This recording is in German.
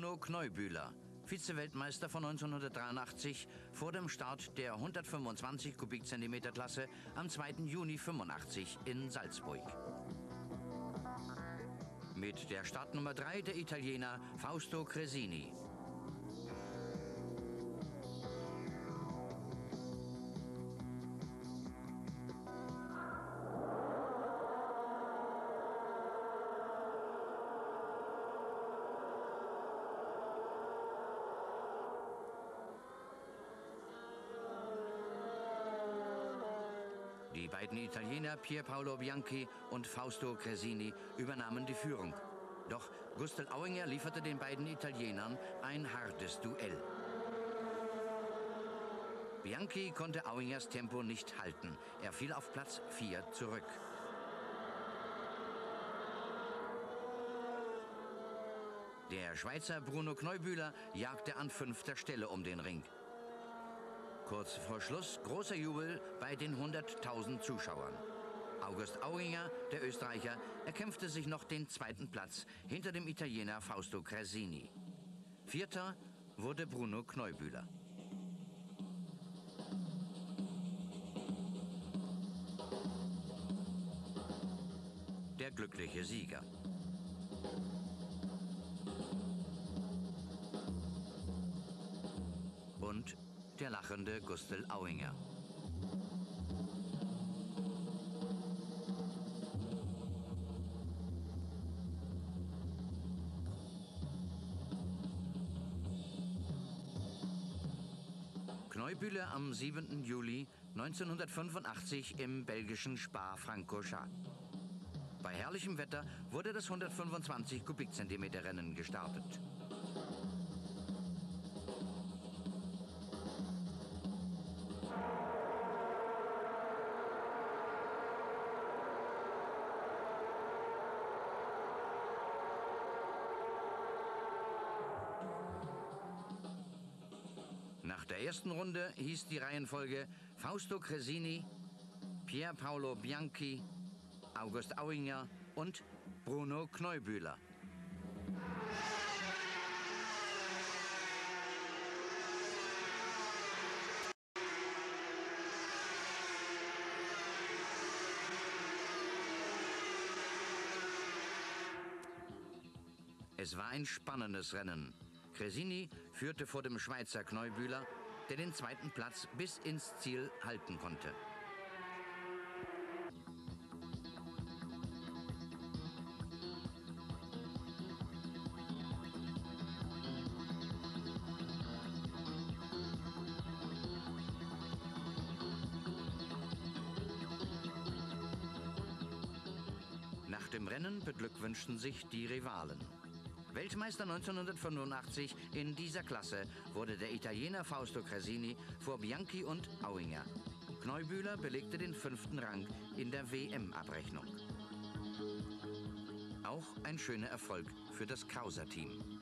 Bruno Kneubühler, Vize-Weltmeister von 1983 vor dem Start der 125 Kubikzentimeter-Klasse am 2. Juni 1985 in Salzburg. Mit der Startnummer 3 der Italiener Fausto Cresini. Die beiden Italiener Pier Paolo Bianchi und Fausto Cresini übernahmen die Führung. Doch Gustl Auinger lieferte den beiden Italienern ein hartes Duell. Bianchi konnte Auingers Tempo nicht halten. Er fiel auf Platz 4 zurück. Der Schweizer Bruno Kneubühler jagte an 5. Stelle um den Ring. Kurz vor Schluss großer Jubel bei den 100.000 Zuschauern. August Auinger, der Österreicher, erkämpfte sich noch den 2. Platz hinter dem Italiener Fausto Cresini. 4. wurde Bruno Kneubühler. Der glückliche Sieger. Und der lachende Gustl Auinger. Kneubühler am 7. Juli 1985 im belgischen Spa-Francorchamps. Bei herrlichem Wetter wurde das 125 Kubikzentimeter Rennen gestartet. Nach der ersten Runde hieß die Reihenfolge Fausto Cresini, Pier Paolo Bianchi, August Auinger und Bruno Kneubühler. Es war ein spannendes Rennen. Cresini führte vor dem Schweizer Kneubühler, der den 2. Platz bis ins Ziel halten konnte. Nach dem Rennen beglückwünschten sich die Rivalen. Weltmeister 1985 in dieser Klasse wurde der Italiener Fausto Cresini vor Bianchi und Auinger. Kneubühler belegte den 5. Rang in der WM-Abrechnung. Auch ein schöner Erfolg für das Krauser-Team.